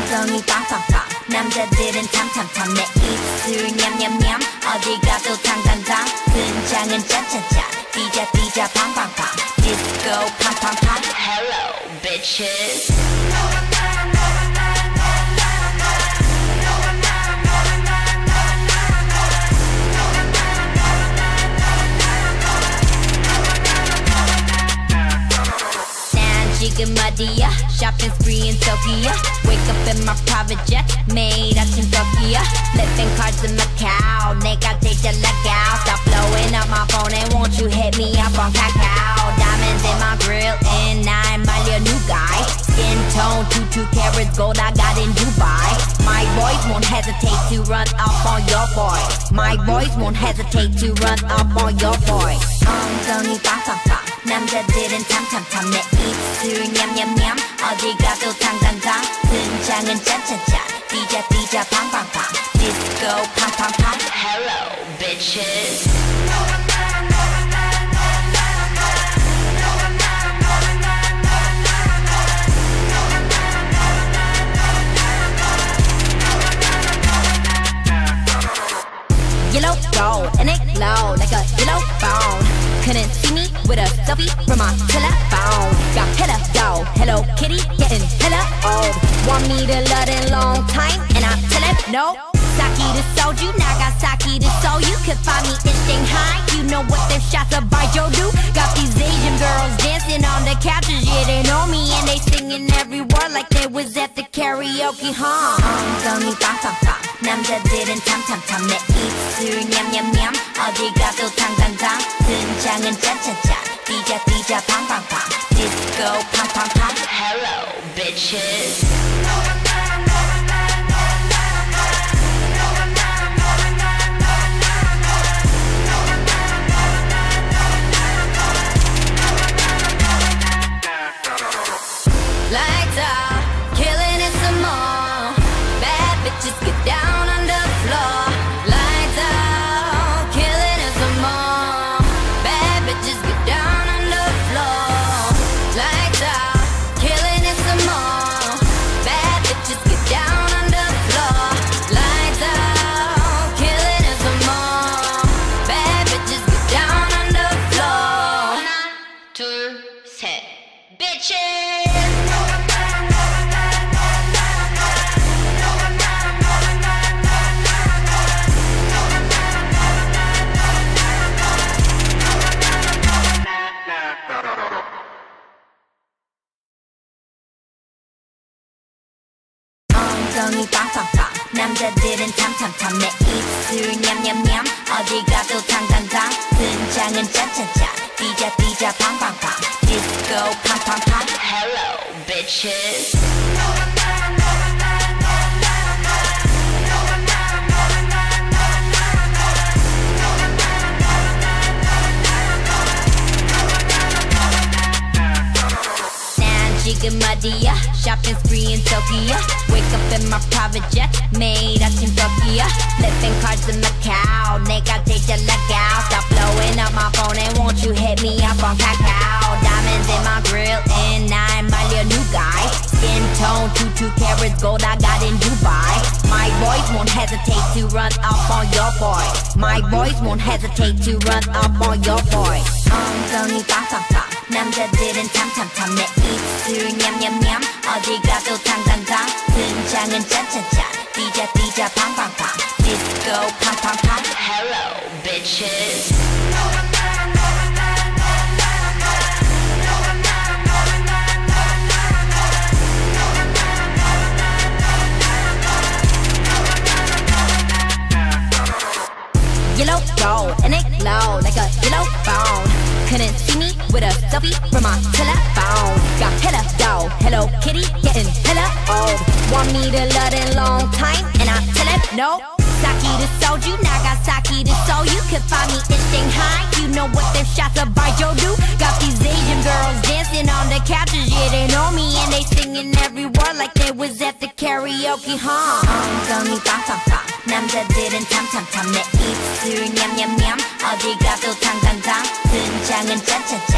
엉덩이 빵빵빵 남자들은 탐탐탐 내 입술 냠냠냠 어디 가도 탕탕탕 등장은 짠짠짠 띠자 띠자 팡팡팡 디스코 팡팡팡 Hello bitches 지금 어디야? Shopping spree in Tokyo Wake up in my private jet 매일 아침 Tokyo Flipping cards in Macau 내가 제일 잘 나가 Stop blowing up my phone and won't you hit me up on Kakao Diamonds in my grill and I'm my new guy Skin tone 2 carats gold I got in Dubai My boys won't hesitate to run up on your boy My boys won't hesitate to run up on your boy 엉덩이 빵빵빵 남자들은 탐탐탐 내 입술 냠냠냠 어디 가도 탕탕탕 등장은 짠짠짠 띠자 띠자 팡팡팡 디스코 팡팡팡 Hello bitches Yellow gold and it glow like a yellow phone Couldn't see me with a selfie from my telephone Got hella dough, Hello Kitty getting hella old Want me to love in long time and I tell him no Saki to soju, Nagasaki to Seoul You could find me in Shanghai You know what them shots of Baijiu do Got these Asian girls dancing on the couches Yeah, they know me and they singing every word Like they was at the karaoke, 엉덩이 빵빵빵 남자들은 탐탐탐 내 입술 냠냠냠 어디 가도 탕탕탕 등장은 짠짠짠 띠자 띠자 팡팡팡 디스코 팡팡팡 Hello bitches Lights out, killing it some more Bad bitches get down on the floor Lights out, killing it some more Bad bitches get down on the floor Lights out, killing it some more Bad bitches get down on the floor Lights out, killing it some more Bad bitches get down on the floor 하나, 둘, 셋 Bitches 엉덩이 빵빵빵 남자들은 탐탐탐 내 입술 냠냠냠 어디 가도 탕탕탕 등장은 짠짠짠 띠자 띠자 팡팡팡 디스코 팡팡팡 Hello bitches 지금 어디야? Shopping spree in Tokyo Wake up in my private jet 매일 아침 Tokyo Flipping cards in Macau 내가 제일 잘 나가 Stop blowing up my phone and won't you hit me up on Kakao Diamonds in my grill and I'm my new guy Skin tone 2 carats gold I got in Dubai My boys won't hesitate to run up on your boy My boys won't hesitate to run up on your boy 엉덩이 빵빵빵 남자들은 탐탐탐 내 입술 냠냠냠 어디 가도 탕탕탕 등장은 짠짠짠 띠자 띠자 팡팡팡 디스코 팡팡팡 Hello bitches Yellow gold and it glow like a yellow phone Couldn't see me with a selfie from my telephone Got hella dough, Hello Kitty getting hella old Want me to love in long time and I tell him no Saki to soju, Nagasaki to Seoul You could find me in Shanghai You know what them shots of Baijiu do Got these Asian girls dancing on the couches Yeah, they know me and they singing every word Like they was at the karaoke, 엉덩이 빵빵빵 남자들은 탐탐탐 내 입술 냠냠냠 어디 가도 탕탕탕 등장은 짠짠짠